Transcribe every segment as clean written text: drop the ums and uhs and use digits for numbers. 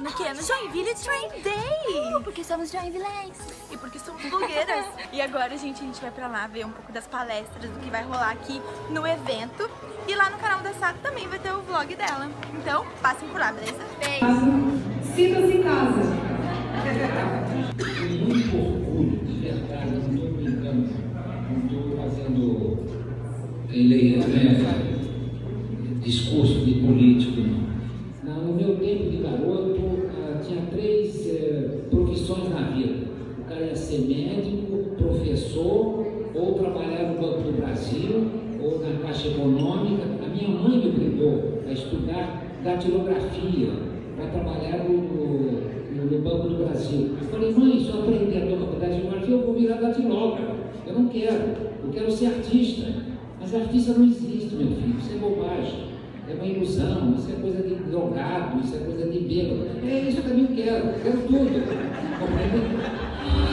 no quê? No Joinville Train Day! Porque somos joinvilenses. E porque somos blogueiras. E agora, gente, a gente vai pra lá ver um pouco das palestras, do que vai rolar aqui no evento. E lá no canal da Sato também vai ter o vlog dela. Então, passem por lá, beleza? Beijo! Sinta-se em casa. Muito orgulho, de verdade, não estou brincando, não estou fazendo discurso de político, não. No meu tempo de garoto, tinha 3 profissões na vida. O cara ia ser médico, professor, ou trabalhar no Banco do Brasil, ou na Caixa Econômica. A minha mãe me obrigou a estudar datilografia, para trabalhar no Banco do Brasil. Eu falei, mãe, se eu aprender a tua faculdade de geografia, eu vou virar datilógrafo. Eu não quero, eu quero ser artista. Mas artista não existe, meu filho, isso é bobagem, é uma ilusão, isso é coisa de drogado, isso é coisa de bêbado. É isso que eu também quero tudo. Compreende?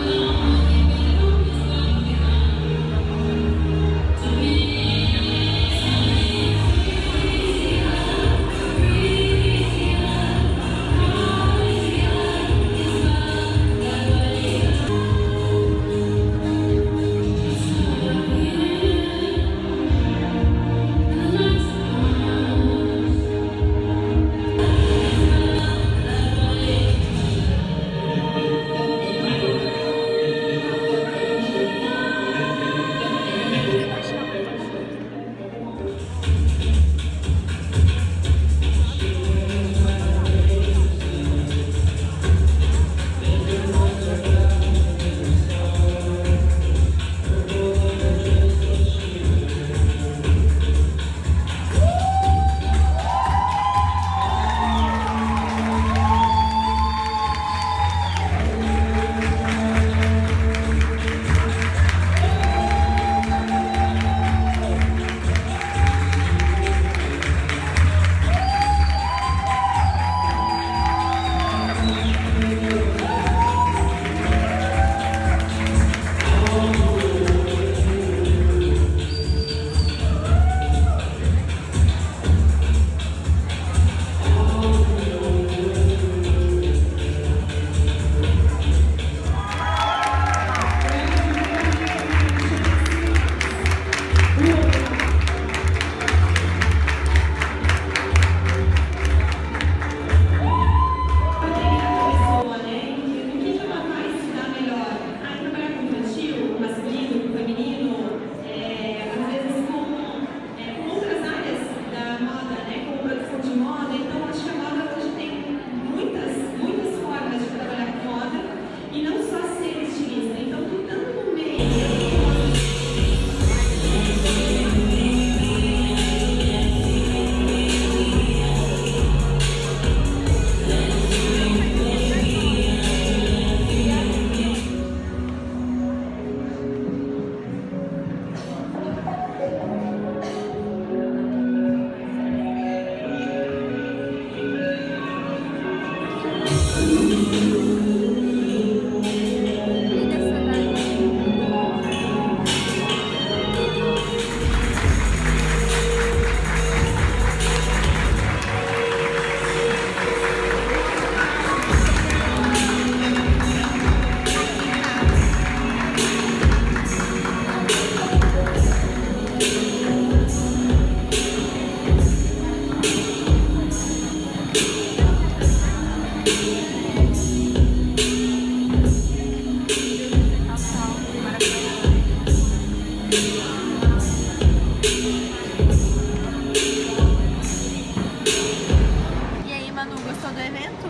Gostou do evento?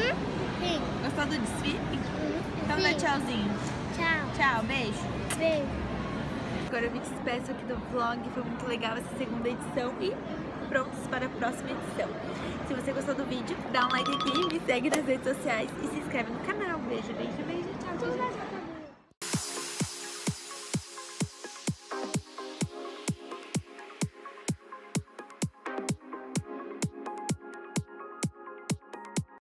Sim. Gostou do desfile? Então dá tchauzinho. Tchau. Tchau, beijo. Beijo. Agora eu me despeço aqui do vlog, foi muito legal essa segunda edição e prontos para a próxima edição. Se você gostou do vídeo, dá um like aqui, me segue nas redes sociais e se inscreve no canal. Beijo, beijo, beijo. Tchau, tchau, tchau.